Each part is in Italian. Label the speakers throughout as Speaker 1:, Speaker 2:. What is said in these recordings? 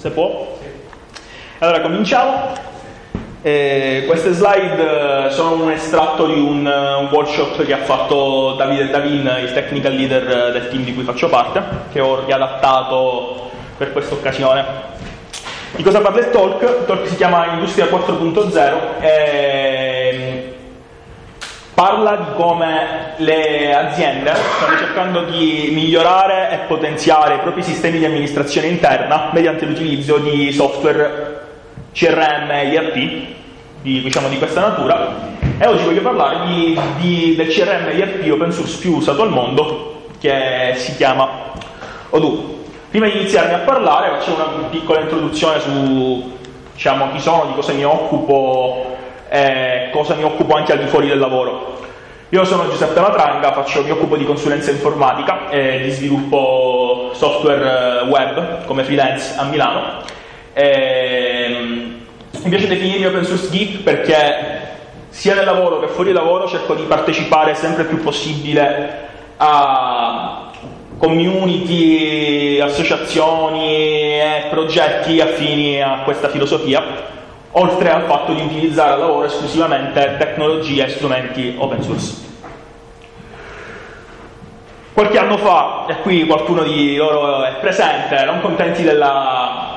Speaker 1: Se può? Allora cominciamo. Queste slide sono un estratto di un workshop che ha fatto Davide Davin, il technical leader del team di cui faccio parte, che ho riadattato per questa occasione. Di cosa parla il talk? Il talk si chiama Industria 4.0 e parla di come le aziende stanno cercando di migliorare e potenziare i propri sistemi di amministrazione interna mediante l'utilizzo di software CRM e ERP di questa natura. E oggi voglio parlare del CRM e ERP open source più usato al mondo, che si chiama Odoo. Prima di iniziarmi a parlare faccio una piccola introduzione su chi sono, di cosa mi occupo e cosa mi occupo anche al di fuori del lavoro. Io sono Giuseppe Matranga, mi occupo di consulenza informatica e di sviluppo software web come freelance a Milano. Mi piace definirmi open source geek perché sia nel lavoro che fuori lavoro cerco di partecipare sempre più possibile a community, associazioni e progetti affini a questa filosofia, oltre al fatto di utilizzare al lavoro esclusivamente tecnologie e strumenti open source. Qualche anno fa, e qui qualcuno di loro è presente, erano contenti della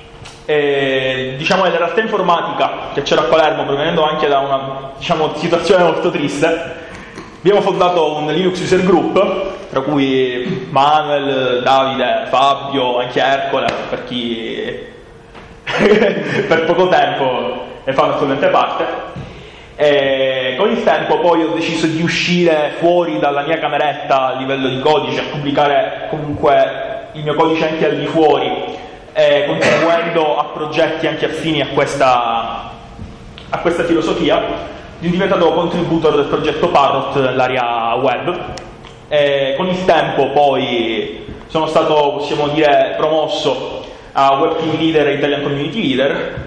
Speaker 1: realtà informatica che c'era a Palermo, provenendo anche da una situazione molto triste. Abbiamo fondato un Linux User Group, tra cui Manuel, Davide, Fabio, anche Ercole, per chi per poco tempo ne fanno attualmente parte. E con il tempo poi ho deciso di uscire fuori dalla mia cameretta a livello di codice, a pubblicare comunque il mio codice anche al di fuori, contribuendo a progetti anche affini a questa filosofia. Sono diventato contributor del progetto Parrot nell'area web e con il tempo poi sono stato, possiamo dire, promosso a Web Team Leader e Italian Community Leader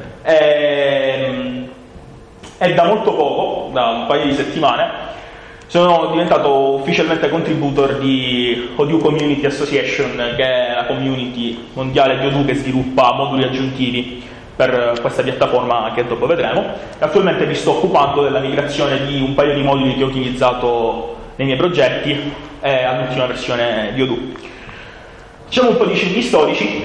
Speaker 1: e da molto poco, da un paio di settimane, sono diventato ufficialmente contributor di Odoo Community Association, che è la community mondiale di Odoo che sviluppa moduli aggiuntivi per questa piattaforma che dopo vedremo. Attualmente mi sto occupando della migrazione di un paio di moduli che ho utilizzato nei miei progetti all'ultima versione di Odoo. Diciamo un po' di cenni storici.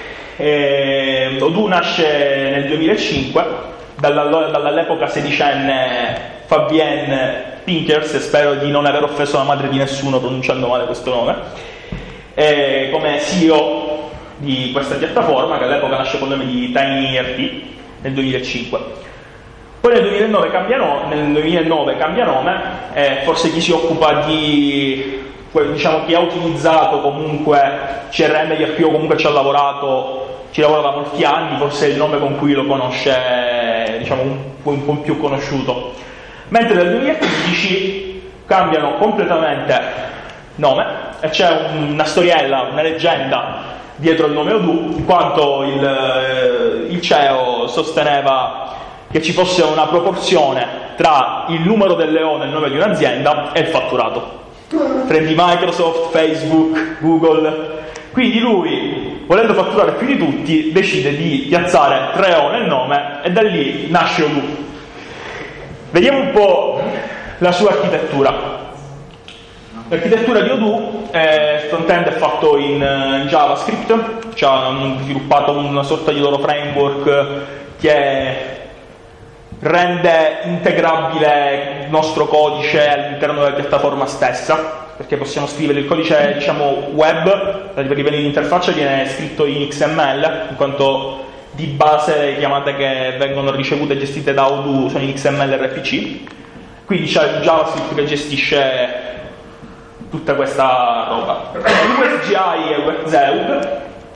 Speaker 1: Odoo nasce nel 2005 dall'all'epoca sedicenne Fabienne Pinkers, e spero di non aver offeso la madre di nessuno pronunciando male questo nome, come CEO di questa piattaforma, che all'epoca nasce con il nome di TinyERP nel 2005. Poi nel 2009 cambia nome, e forse chi si occupa chi ha utilizzato comunque CRM e ERP o comunque ci lavora da molti anni, forse è il nome con cui lo conosce, un po' più conosciuto. Mentre nel 2015 cambiano completamente nome e c'è una storiella, una leggenda dietro il nome Odoo, in quanto il CEO sosteneva che ci fosse una proporzione tra il numero del leone, il nome di un'azienda, e il fatturato. Prendi Microsoft, Facebook, Google. Quindi lui, volendo fatturare più di tutti, decide di piazzare 3 leoni nel nome e da lì nasce Odoo. Vediamo un po' la sua architettura. L'architettura di Odoo, il front-end è fatto in JavaScript, hanno sviluppato una sorta di loro framework che rende integrabile il nostro codice all'interno della piattaforma stessa, perché possiamo scrivere il codice web, a livello di interfaccia viene scritto in XML, in quanto di base le chiamate che vengono ricevute e gestite da Odoo sono in XML RPC, quindi c'è il JavaScript che gestisce tutta questa roba. USGI e WebZeug,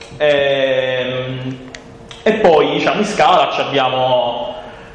Speaker 1: e poi in scala abbiamo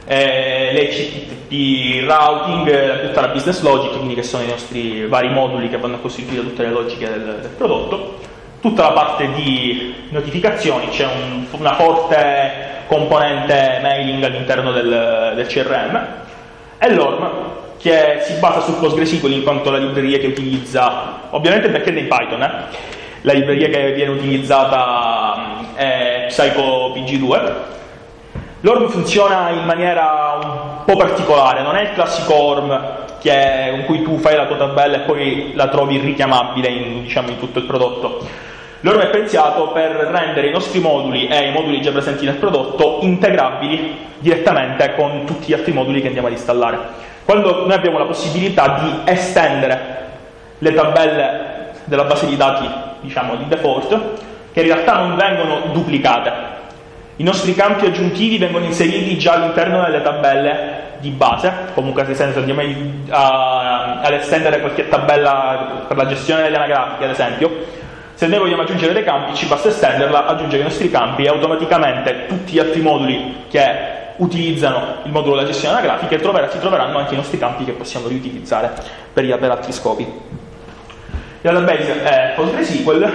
Speaker 1: l'HTTP routing, tutta la business logic, quindi che sono i nostri vari moduli che vanno a costituire tutte le logiche del prodotto, tutta la parte di notificazioni, c'è una forte componente mailing all'interno del CRM, e l'ORM, che si basa su PostgreSQL in quanto la libreria che utilizza, ovviamente perché è in Python, la libreria che viene utilizzata e Psycho PG2. L'ORM funziona in maniera un po' particolare, non è il classico ORM con cui tu fai la tua tabella e poi la trovi richiamabile in tutto il prodotto. L'ORM è pensato per rendere i nostri moduli e i moduli già presenti nel prodotto integrabili direttamente con tutti gli altri moduli che andiamo ad installare. Quando noi abbiamo la possibilità di estendere le tabelle della base di dati, di default, che in realtà non vengono duplicate. I nostri campi aggiuntivi vengono inseriti già all'interno delle tabelle di base. Comunque, se andiamo ad estendere qualche tabella per la gestione delle anagrafiche, ad esempio, se noi vogliamo aggiungere dei campi, ci basta estenderla, aggiungere i nostri campi e automaticamente tutti gli altri moduli che utilizzano il modulo della gestione anagrafica si troveranno anche i nostri campi che possiamo riutilizzare per altri scopi. Il database è PostgreSQL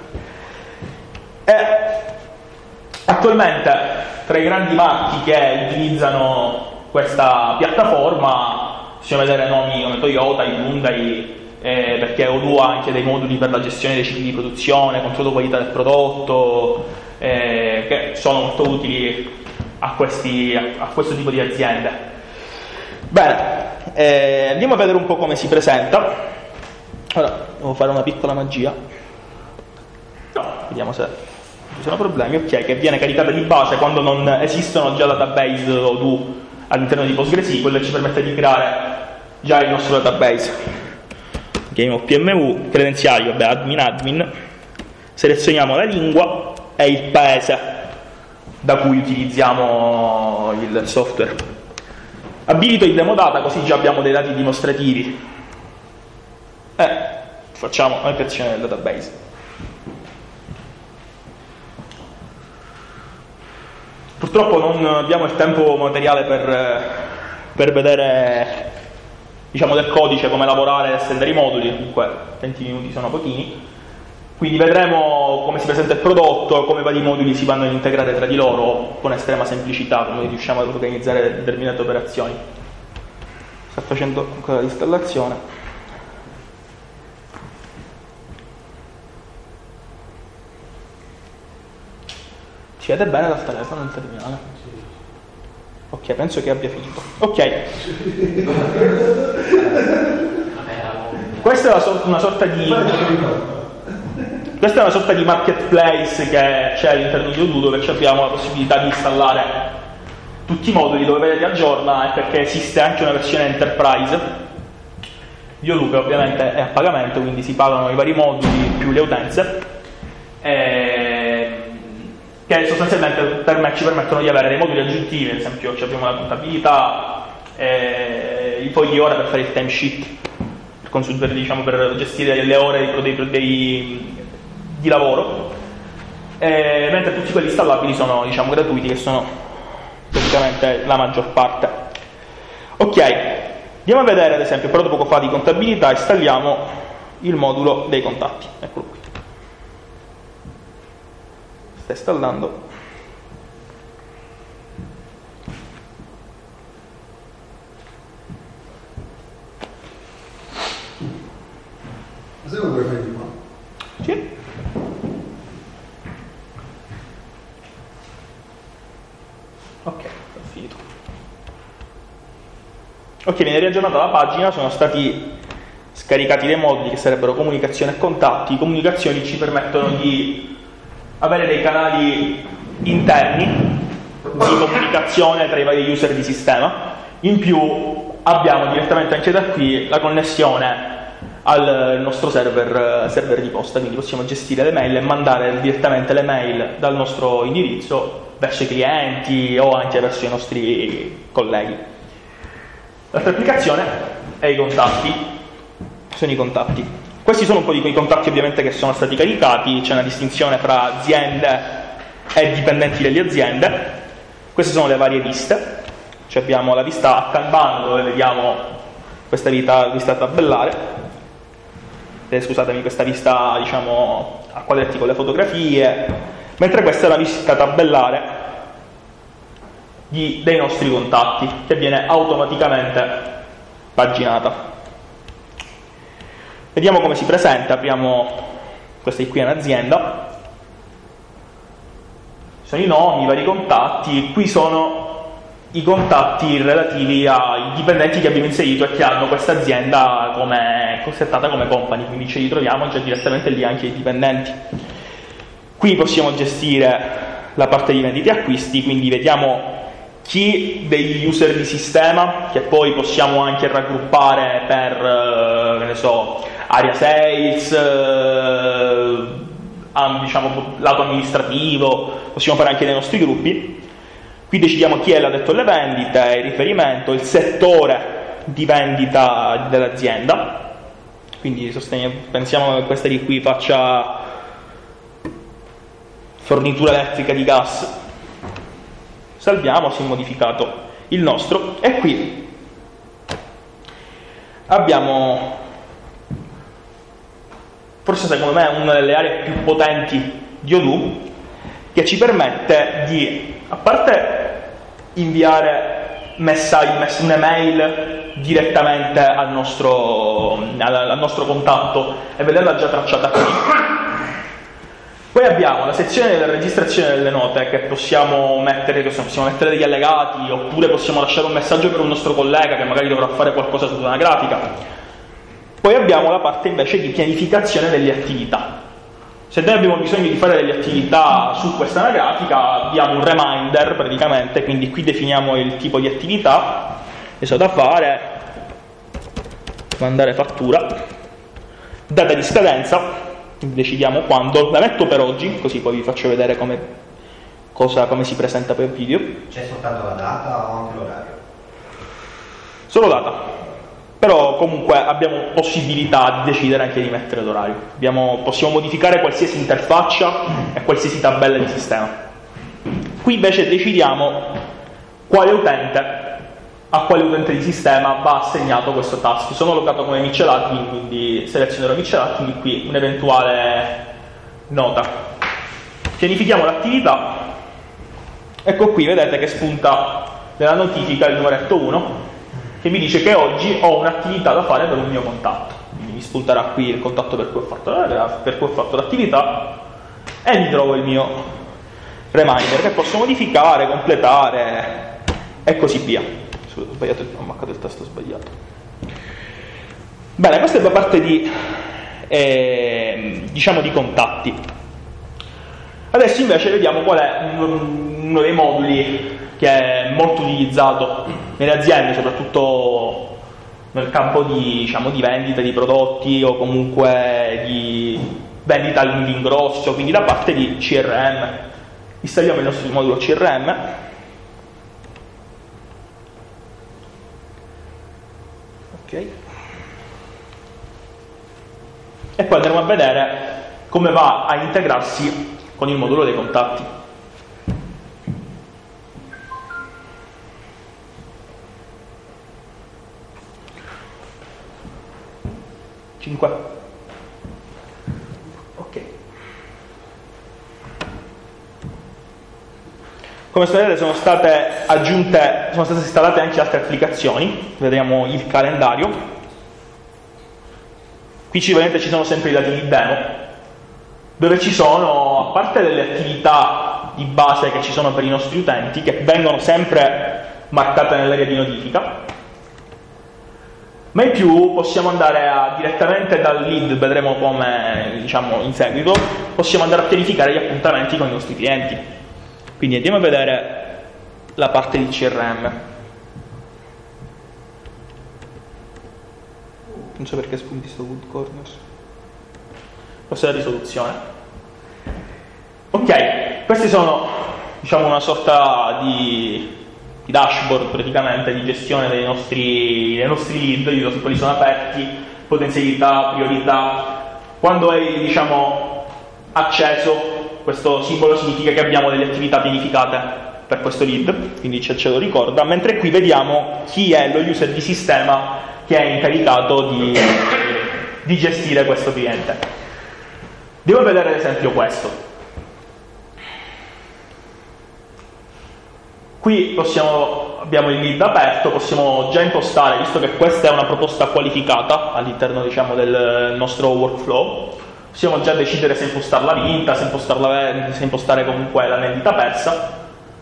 Speaker 1: e attualmente tra i grandi marchi che utilizzano questa piattaforma possiamo vedere nomi come Toyota, Hyundai, perché Odoo ha anche dei moduli per la gestione dei cicli di produzione, controllo qualità del prodotto, che sono molto utili a questo tipo di aziende. Bene, andiamo a vedere un po' come si presenta. Ora devo fare una piccola magia. No, vediamo se ci sono problemi. Ok, che viene caricata di base quando non esistono già database Odoo all'interno di PostgreSQL e ci permette di creare già il nostro database. Game of PMU, credenziali, admin, selezioniamo la lingua e il paese da cui utilizziamo il software. Abilito il demo data, così già abbiamo dei dati dimostrativi e facciamo la creazione del database. Purtroppo non abbiamo il tempo materiale per vedere del codice, come lavorare e estendere i moduli, comunque 20 minuti sono pochini, quindi vedremo come si presenta il prodotto, come vari moduli si vanno ad integrare tra di loro con estrema semplicità, come riusciamo ad organizzare determinate operazioni. Sta facendo ancora l'installazione. Si vede bene dal telefono il terminale? Ok, penso che abbia finito. Ok. Questa è una sorta di marketplace che c'è all'interno di Odoo, dove abbiamo la possibilità di installare tutti i moduli, dove vedete aggiorna, e perché esiste anche una versione enterprise di Odoo che ovviamente è a pagamento, quindi si pagano i vari moduli più le utenze, che sostanzialmente ci permettono di avere dei moduli aggiuntivi. Ad esempio abbiamo la contabilità, i fogli ore per fare il timesheet, per gestire le ore di lavoro, mentre tutti quelli installabili sono gratuiti, che sono praticamente la maggior parte. Ok, andiamo a vedere ad esempio, però dopo fa di contabilità installiamo il modulo dei contatti. Eccolo qui. Sta installando.
Speaker 2: Ma se lo vuoi fare di qua?
Speaker 1: Sì. Ok, ho finito. Ok, viene riaggiornata la pagina, sono stati scaricati dei moduli che sarebbero comunicazione e contatti. I comunicazioni ci permettono di avere dei canali interni di comunicazione tra i vari user di sistema. In più abbiamo direttamente anche da qui la connessione al nostro server di posta, quindi possiamo gestire le mail e mandare direttamente le mail dal nostro indirizzo verso i clienti o anche verso i nostri colleghi. L'altra applicazione è i contatti. Sono i contatti. Questi sono un po' di quei contatti ovviamente che sono stati caricati. C'è una distinzione fra aziende e dipendenti delle aziende. Queste sono le varie viste. Abbiamo la vista a Kanban, dove vediamo questa vista tabellare, scusatemi, questa vista a quadretti con le fotografie, mentre questa è la vista tabellare dei nostri contatti, che viene automaticamente paginata. Vediamo come si presenta. Apriamo, questa qui è un'azienda, sono i nomi, i vari contatti. Qui sono i contatti relativi ai dipendenti che abbiamo inserito e che hanno questa azienda come settata come company, quindi ci ritroviamo già direttamente lì anche i dipendenti. Qui possiamo gestire la parte di vendite e acquisti, quindi vediamo chi degli user di sistema, che poi possiamo anche raggruppare per, che ne so, area sales, diciamo lato amministrativo, possiamo fare anche nei nostri gruppi. Qui decidiamo chi è l'addetto alle vendite, il riferimento, il settore di vendita dell'azienda, quindi pensiamo che questa di qui faccia fornitura elettrica di gas. Salviamo, si è modificato il nostro e qui abbiamo, forse secondo me, una delle aree più potenti di Odoo, che ci permette di, a parte inviare un'email direttamente al nostro contatto e vederla già tracciata qui. Poi abbiamo la sezione della registrazione delle note, che possiamo mettere degli allegati, oppure possiamo lasciare un messaggio per un nostro collega che magari dovrà fare qualcosa su una grafica. Poi abbiamo la parte invece di pianificazione delle attività. Se noi abbiamo bisogno di fare delle attività su questa anagrafica, abbiamo un reminder praticamente, quindi qui definiamo il tipo di attività che so da fare, mandare fattura, data di scadenza, decidiamo quando, la metto per oggi, così poi vi faccio vedere come si presenta per video.
Speaker 3: C'è soltanto la data o anche l'orario?
Speaker 1: Solo data. Però comunque abbiamo possibilità di decidere anche di mettere l'orario. Possiamo modificare qualsiasi interfaccia e qualsiasi tabella di sistema. Qui invece decidiamo a quale utente di sistema va assegnato questo task. Sono logato come Michelin, quindi selezionerò Michelin, qui un'eventuale nota. Pianifichiamo l'attività. Ecco qui, vedete che spunta nella notifica il numeretto 1, che mi dice che oggi ho un'attività da fare per un mio contatto. Quindi mi spunterà qui il contatto per cui ho fatto l'attività e mi trovo il mio reminder che posso modificare, completare e così via. Ho marcato il tasto sbagliato. Bene, questa è la parte di contatti. Adesso invece vediamo qual è uno dei moduli che è molto utilizzato nelle aziende, soprattutto nel campo di vendita di prodotti o comunque di vendita all'ingrosso, quindi la parte di CRM. Installiamo il nostro modulo CRM. Ok. E poi andremo a vedere come va a integrarsi con il modulo dei contatti. Ok. Come vedete sono state installate anche altre applicazioni. Vediamo il calendario. Qui ovviamente ci sono sempre i dati di demo, dove ci sono, a parte delle attività di base che ci sono per i nostri utenti, che vengono sempre marcate nell'area di notifica, ma in più possiamo andare direttamente dal lead, vedremo come in seguito, possiamo andare a pianificare gli appuntamenti con i nostri clienti. Quindi andiamo a vedere la parte di CRM. Non so perché spunti sto Wood Corners. Questa è la risoluzione. Ok, questi sono una sorta di dashboard praticamente di gestione dei nostri lead, di quali sono aperti, potenzialità, priorità. Quando è acceso, questo simbolo significa che abbiamo delle attività pianificate per questo lead, quindi ce lo ricorda, mentre qui vediamo chi è lo user di sistema che è incaricato di gestire questo cliente. Devo vedere ad esempio questo. Qui abbiamo il lead aperto, possiamo già impostare, visto che questa è una proposta qualificata all'interno del nostro workflow, possiamo già decidere se impostarla vinta, se impostare comunque l'anellita persa,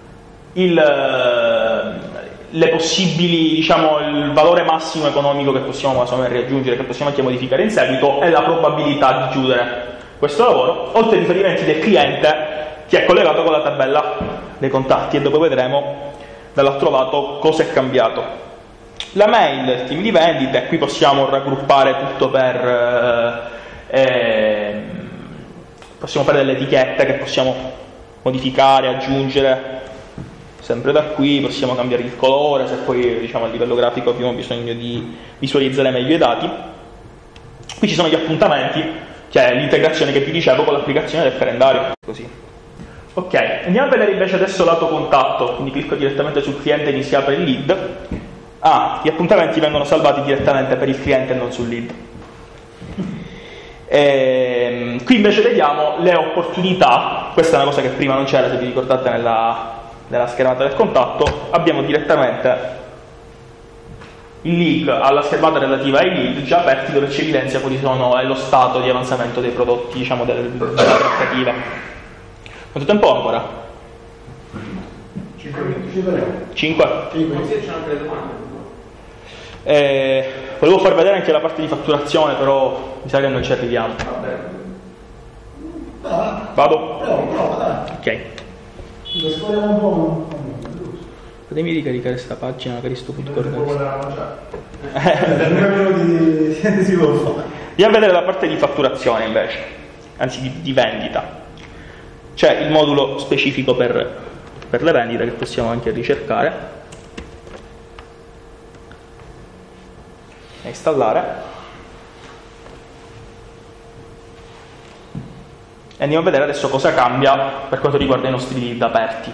Speaker 1: le possibili, diciamo, il valore massimo economico che possiamo raggiungere, che possiamo anche modificare in seguito, e la probabilità di chiudere questo lavoro, oltre ai riferimenti del cliente che è collegato con la tabella dei contatti, e dopo vedremo dall'altro lato cosa è cambiato. La mail del team di vendite, qui possiamo raggruppare tutto possiamo fare delle etichette che possiamo modificare, aggiungere. Sempre da qui possiamo cambiare il colore, se poi, diciamo, a livello grafico abbiamo bisogno di visualizzare meglio i dati. Qui ci sono gli appuntamenti, che è l'integrazione che vi dicevo con l'applicazione del calendario. Così. Ok, andiamo a vedere invece adesso lato contatto, quindi clicco direttamente sul cliente e mi si apre il lead. Gli appuntamenti vengono salvati direttamente per il cliente e non sul lead. Qui invece vediamo le opportunità. Questa è una cosa che prima non c'era, se vi ricordate, nella schermata del contatto. Abbiamo direttamente il link alla schermata relativa ai lead già aperti, dove ci evidenzia quali sono lo stato di avanzamento dei prodotti, diciamo, della trattativa. Quanto tempo ancora?
Speaker 2: 5 minuti.
Speaker 1: 5?
Speaker 4: Forse c'è anche le domande.
Speaker 1: Volevo far vedere anche la parte di fatturazione, però mi sa che non ci arriviamo. Vado?
Speaker 2: Prova, dai.
Speaker 1: Ok.
Speaker 2: Lo sforiamo un po'.
Speaker 1: Fatemi ricaricare sta pagina, magari sto punto
Speaker 2: Non si può fare.
Speaker 1: Andiamo a vedere la parte di fatturazione invece, anzi di vendita. C'è il modulo specifico per le vendite che possiamo anche ricercare e installare. E andiamo a vedere adesso cosa cambia per quanto riguarda i nostri lead aperti.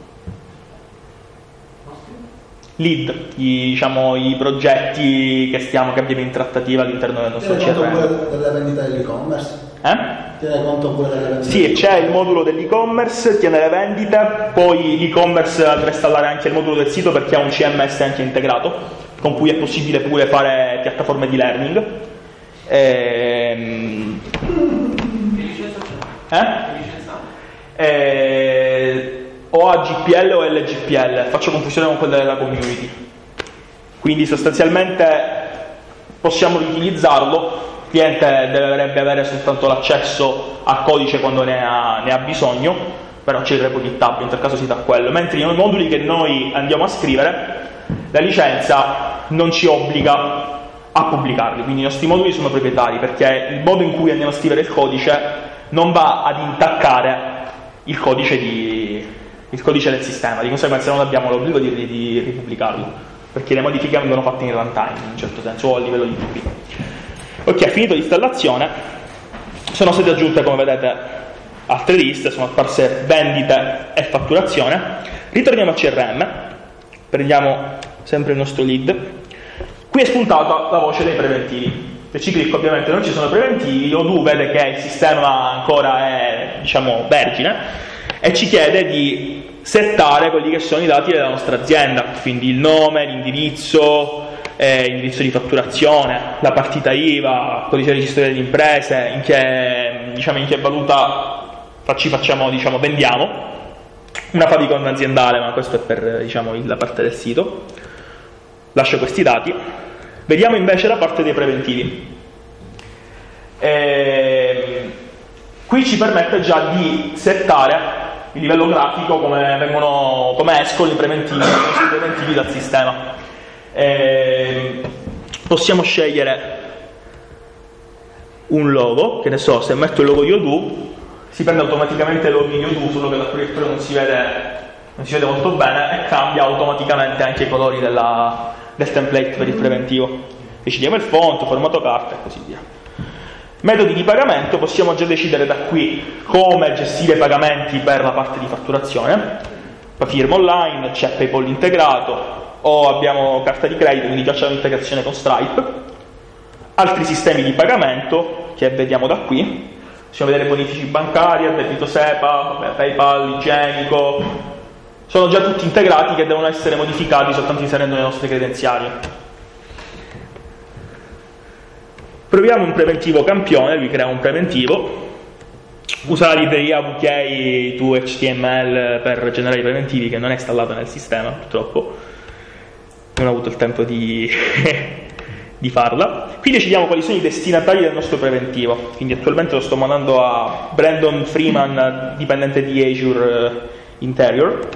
Speaker 1: Lead, i progetti che abbiamo in trattativa all'interno del nostro CRM.
Speaker 2: Tiene conto pure della vendita dell'e-commerce? Tiene conto pure delle vendite?
Speaker 1: Sì, c'è il modulo dell'e-commerce, tiene le vendite, poi l'e-commerce dovrà installare anche il modulo del sito perché ha un CMS anche integrato, con cui è possibile pure fare piattaforme di learning. O AGPL o LGPL, faccio confusione con quella della community, quindi sostanzialmente possiamo riutilizzarlo. Il cliente dovrebbe avere soltanto l'accesso al codice quando ne ha bisogno, però c'è il repo GitHub, in tal caso si dà quello, mentre nei moduli che noi andiamo a scrivere la licenza non ci obbliga a pubblicarli, quindi i nostri moduli sono proprietari, perché il modo in cui andiamo a scrivere il codice non va ad intaccare il codice del sistema, di conseguenza non abbiamo l'obbligo di ripubblicarlo, perché le modifiche vengono fatte in runtime in un certo senso, o a livello di DB. Ok, finito l'installazione, sono state aggiunte, come vedete, altre liste, sono apparse vendite e fatturazione. Ritorniamo a CRM, prendiamo sempre il nostro lead. Qui è spuntata la voce dei preventivi. Se ci clicco, ovviamente non ci sono preventivi. Odoo vede che il sistema ancora è, diciamo, vergine e ci chiede di settare quelli che sono i dati della nostra azienda, quindi il nome, l'indirizzo di fatturazione, la partita IVA, codice di registro delle imprese, in che valuta vendiamo, una favicon aziendale, ma questo è per la parte del sito. Lascio questi dati. Vediamo invece la parte dei preventivi. Qui ci permette già di settare il livello grafico come escono i preventivi dal sistema. Possiamo scegliere un logo, che ne so, se metto il logo di Odoo si prende automaticamente il logo di Odoo, solo che dal proiettore non si vede molto bene, e cambia automaticamente anche i colori del template per il preventivo. Decidiamo il font, formato carta e così via. Metodi di pagamento, possiamo già decidere da qui come gestire i pagamenti per la parte di fatturazione. Firma online, c'è PayPal integrato, o abbiamo carta di credito, quindi già c'è un'integrazione con Stripe. Altri sistemi di pagamento che vediamo da qui, possiamo vedere bonifici bancari, addebito SEPA, PayPal, igienico, sono già tutti integrati che devono essere modificati soltanto inserendo le nostre credenziali. Proviamo un preventivo campione, vi crea un preventivo, usa la libreria WK to HTML per generare i preventivi, che non è installata nel sistema purtroppo, non ho avuto il tempo di farla. Qui decidiamo quali sono i destinatari del nostro preventivo, quindi attualmente lo sto mandando a Brandon Freeman, dipendente di Azure Interior,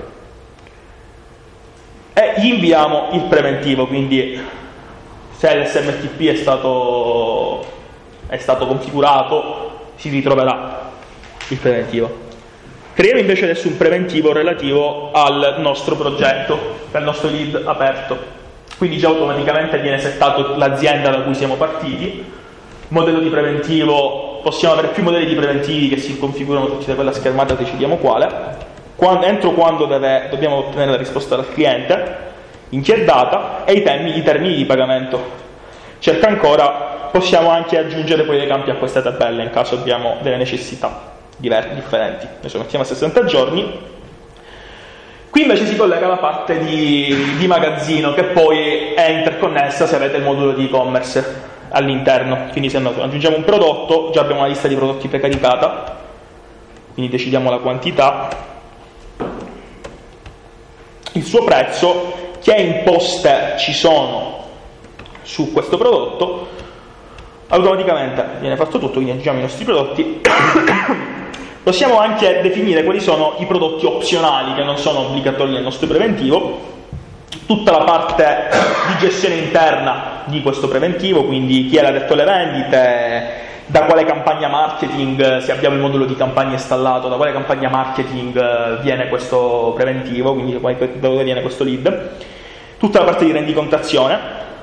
Speaker 1: e gli inviamo il preventivo, quindi se l'SMTP è stato configurato si ritroverà il preventivo. Creiamo invece adesso un preventivo relativo al nostro progetto, al nostro lead aperto. Quindi già automaticamente viene settato l'azienda da cui siamo partiti. Modello di preventivo, possiamo avere più modelli di preventivi che si configurano tutti da quella schermata, decidiamo quale. Entro quando dobbiamo ottenere la risposta dal cliente, in che data, e i termini di pagamento. Cerca ancora, possiamo anche aggiungere poi dei campi a queste tabelle in caso abbiamo delle necessità differenti. Adesso mettiamo a 60 giorni. Qui invece si collega la parte di magazzino, che poi è interconnessa se avete il modulo di e-commerce all'interno. Quindi se aggiungiamo un prodotto, già abbiamo una lista di prodotti precaricata, quindi decidiamo la quantità, il suo prezzo, che imposte ci sono su questo prodotto. Automaticamente viene fatto tutto, quindi aggiungiamo i nostri prodotti. Possiamo anche definire quali sono i prodotti opzionali che non sono obbligatori nel nostro preventivo, tutta la parte di gestione interna di questo preventivo, quindi chi è l'addetto alle vendite, da quale campagna marketing, se abbiamo il modulo di campagna installato, da quale campagna marketing viene questo preventivo, quindi da dove viene questo lead, tutta la parte di rendicontazione.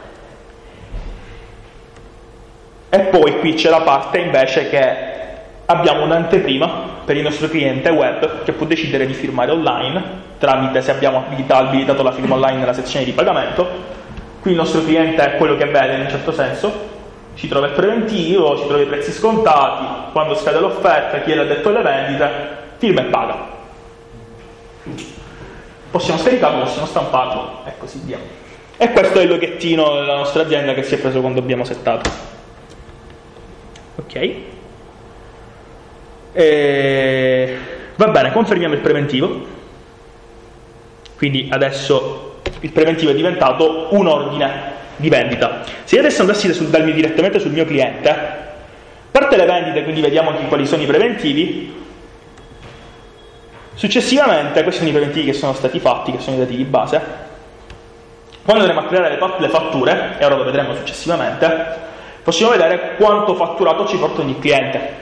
Speaker 1: E poi qui c'è la parte invece che abbiamo un'anteprima per il nostro cliente web che può decidere di firmare online tramite, se abbiamo abilitato la firma online nella sezione di pagamento. Qui il nostro cliente è quello che vede in un certo senso, ci trova il preventivo, ci trova i prezzi scontati, quando scade l'offerta, chi è l'addetto alle vendite, firma e paga. Possiamo scaricarlo, possiamo stamparlo e così via. E questo è il loghettino della nostra azienda che si è preso quando abbiamo settato. Ok. Va bene, confermiamo il preventivo. Quindi adesso il preventivo è diventato un ordine di vendita. Se io adesso andassi direttamente sul mio cliente, parte le vendite, quindi vediamo anche quali sono i preventivi. Successivamente, questi sono i preventivi che sono stati fatti, che sono i dati di base. Quando andremo a creare le fatture, e ora lo vedremo successivamente, possiamo vedere quanto fatturato ci porta ogni cliente.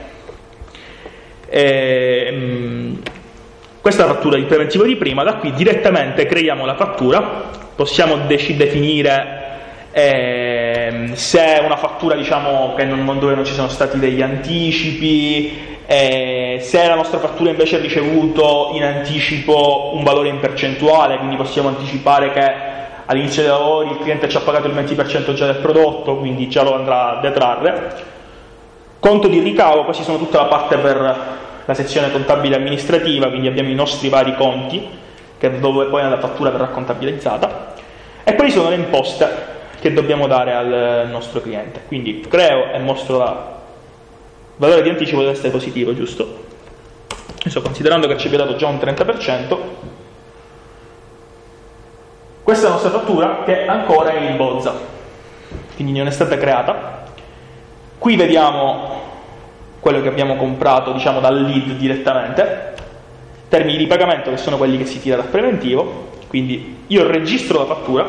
Speaker 1: Questa è la fattura di preventivo di prima. Da qui direttamente creiamo la fattura, possiamo definire se è una fattura, diciamo, che dove non ci sono stati degli anticipi, se la nostra fattura invece ha ricevuto in anticipo un valore in percentuale, quindi possiamo anticipare che all'inizio dei lavori il cliente ci ha pagato il 20% già del prodotto, quindi già lo andrà a detrarre. Conto di ricavo, questi sono tutta la parte per la sezione contabile amministrativa, quindi abbiamo i nostri vari conti, dove poi la fattura verrà contabilizzata, e quali sono le imposte che dobbiamo dare al nostro cliente. Quindi creo e mostro il valore di anticipo deve essere positivo, giusto? Adesso, considerando che ci abbia dato già un 30%, questa è la nostra fattura che ancora è in bozza, quindi non è stata creata. Qui vediamo quello che abbiamo comprato, diciamo, dal lead direttamente, termini di pagamento che sono quelli che si tira dal preventivo, quindi io registro la fattura,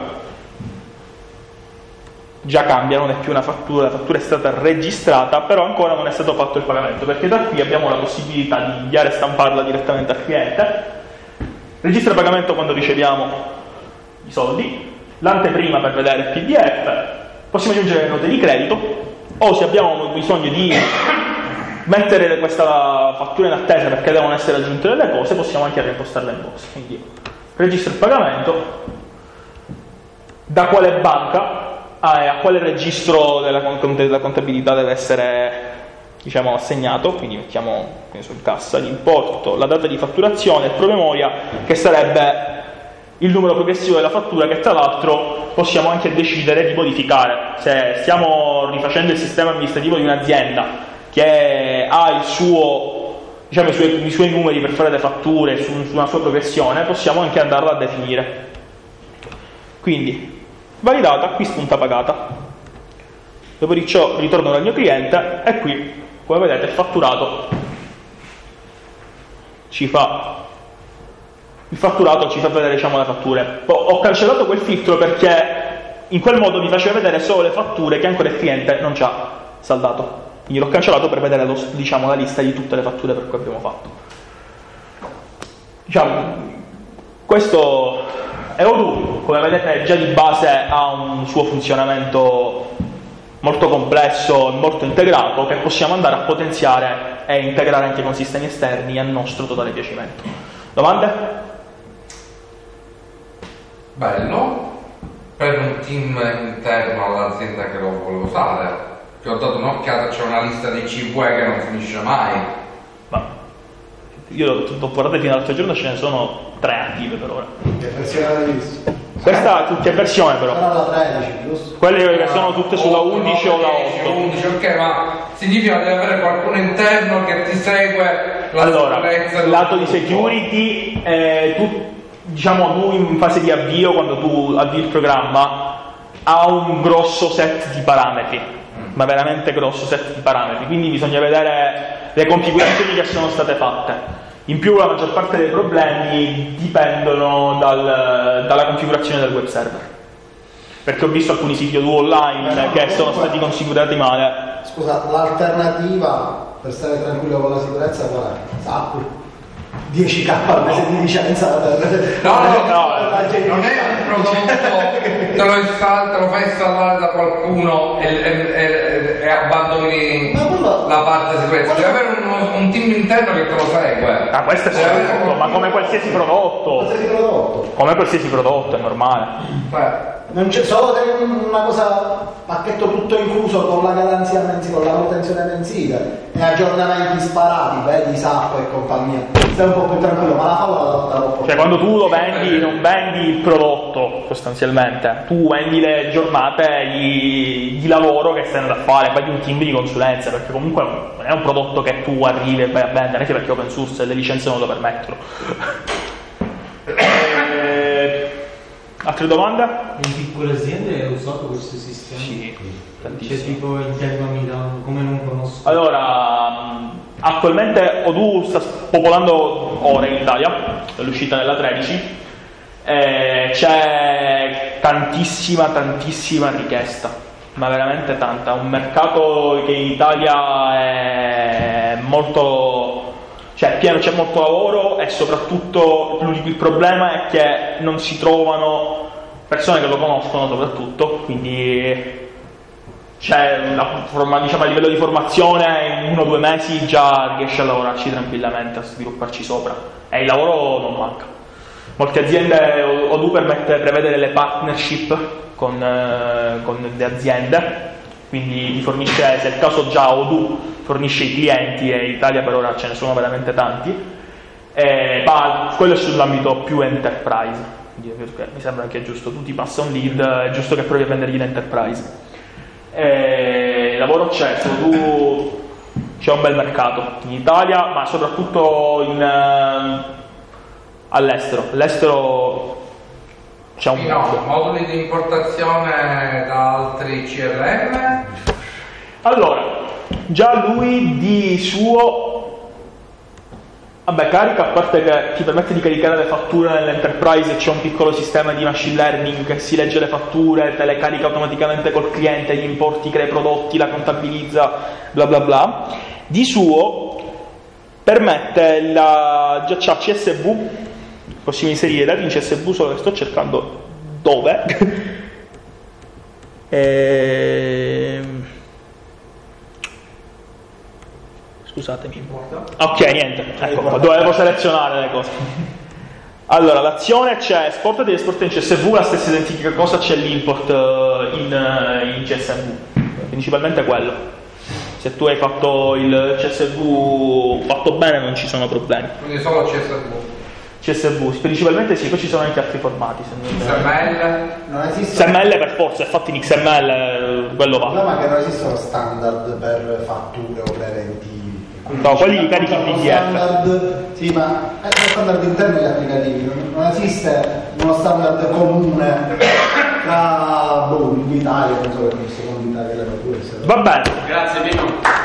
Speaker 1: già cambia, non è più una fattura, la fattura è stata registrata, però ancora non è stato fatto il pagamento, perché da qui abbiamo la possibilità di inviare e stamparla direttamente al cliente. Registra il pagamento quando riceviamo i soldi, l'anteprima per vedere il PDF, possiamo aggiungere le note di credito, o se abbiamo bisogno di mettere questa fattura in attesa perché devono essere aggiunte delle cose, possiamo anche reimpostarla in box. Quindi registro il pagamento, da quale banca e a quale registro della contabilità deve essere, diciamo, assegnato, quindi mettiamo in cassa l'importo, la data di fatturazione, il promemoria, che sarebbe il numero progressivo della fattura, che tra l'altro possiamo anche decidere di modificare. Se stiamo rifacendo il sistema amministrativo di un'azienda che ha il suo, diciamo, i suoi numeri per fare le fatture su una sua progressione, possiamo anche andarla a definire. Quindi validata, qui spunta pagata, dopo di ciò ritorno dal mio cliente e qui, come vedete, il fatturato ci fa vedere, diciamo, le fatture. Ho cancellato quel filtro perché in quel modo mi faceva vedere solo le fatture che ancora il cliente non ci ha saldato, quindi l'ho cancellato per vedere diciamo, la lista di tutte le fatture per cui abbiamo fatto. Diciamo, questo è Odoo, come vedete già di base ha un suo funzionamento molto complesso e molto integrato, che possiamo andare a potenziare e integrare anche con sistemi esterni a nostro totale piacimento. Domande?
Speaker 5: Bello. Per un team interno all'azienda che lo vuole usare, che ho dato un'occhiata, c'è una lista di CVE che non finisce mai.
Speaker 1: Ma io l'ho guardato fino all'altro giorno, ce ne sono 3 attive per ora.
Speaker 2: Che versione avete visto?
Speaker 1: Questa che versione però?
Speaker 2: Sono la 13, giusto?
Speaker 1: Quelle che sono tutte sulla 11 o la 8.
Speaker 5: 11, ok, ma significa che deve avere qualcuno interno che ti segue la sicurezza.
Speaker 1: Allora, lato di security, tu, diciamo, tu in fase di avvio, quando tu avvii il programma, ha un grosso set di parametri, ma veramente grosso set di parametri, quindi bisogna vedere le configurazioni che sono state fatte. In più la maggior parte dei problemi dipendono dalla configurazione del web server, perché ho visto alcuni siti Odoo online che sono stati configurati male.
Speaker 2: Scusa, l'alternativa per stare tranquillo con la sicurezza qual è? SAP? 10k al mese di licenza?
Speaker 5: No, non è un prodotto, te lo fai installare da qualcuno e abbandoni la parte sicurezza. Deve avere un team interno che te lo segue.
Speaker 1: Ah, questo è certo, ma come qualsiasi prodotto. Come qualsiasi prodotto, è normale.
Speaker 2: Non c'è solo una cosa, pacchetto tutto incluso con la garanzia mensile, con la manutenzione mensile e aggiornamenti sparati, vedi SAP e compagnia. Stai un po' più tranquillo, ma la favola
Speaker 1: cioè, quando tu lo vendi, non vendi il prodotto sostanzialmente, tu vendi le giornate di lavoro che stai andando a fare, paghi un team di consulenza, perché comunque non è un prodotto che tu arrivi e vai a vendere, anche perché open source e le licenze non lo permettono. Altre domande?
Speaker 6: In piccole aziende hai usato questo sistema?
Speaker 1: Sì,
Speaker 6: C'è tipo interno a Milano, come non conosco.
Speaker 1: Allora, attualmente Odoo sta popolando ora in Italia, è l'uscita della 13, c'è tantissima richiesta, ma veramente tanta. Un mercato che in Italia è molto... cioè pieno, c'è molto lavoro e soprattutto il problema è che non si trovano persone che lo conoscono soprattutto, quindi c'è diciamo, a livello di formazione in 1 o 2 mesi già riesce a lavorarci tranquillamente, a svilupparci sopra e il lavoro non manca. Molte aziende, Odoo prevede delle partnership con le aziende, quindi vi fornisce, se è il caso già Odoo fornisce i clienti e in Italia per ora ce ne sono veramente tanti, ma quello è sull'ambito più enterprise, quindi mi sembra che è giusto, tu ti passa un lead, è giusto che provi a vendergli l'enterprise. Il lavoro c'è, su Odoo c'è un bel mercato in Italia, ma soprattutto all'estero c'è un
Speaker 5: moduli di importazione da altri CRM?
Speaker 1: Allora, già lui di suo carica, a parte che ti permette di caricare le fatture nell'enterprise, c'è un piccolo sistema di machine learning che si legge le fatture, te le carica automaticamente col cliente, gli importi, crea i prodotti, la contabilizza, bla bla bla. Di suo permette già c'ha CSV, possiamo inserire dati in CSV, solo che sto cercando dove. Scusatemi. Ok, niente, ecco qua, dovevo selezionare le cose. Allora, l'azione c'è esporta e esporta in CSV, la stessa identica cosa, c'è l'import in CSV, principalmente quello. Se tu hai fatto il CSV fatto bene non ci sono problemi.
Speaker 5: Quindi solo CSV?
Speaker 1: CSV, principalmente sì, poi ci sono anche altri formati.
Speaker 5: XML?
Speaker 2: Non esiste.
Speaker 1: XML per forza, è fatto in XML, quello
Speaker 2: Il
Speaker 1: va.
Speaker 2: problema è che non esistono standard per fatture o preventivi.
Speaker 1: No, quelli li carichi in PDF.
Speaker 2: Standard, sì, ma è lo standard interno degli applicativi, non esiste uno standard comune tra l'Italia, non so come si chiama l'Italia, le fatture.
Speaker 1: Va bene.
Speaker 4: Grazie Pino.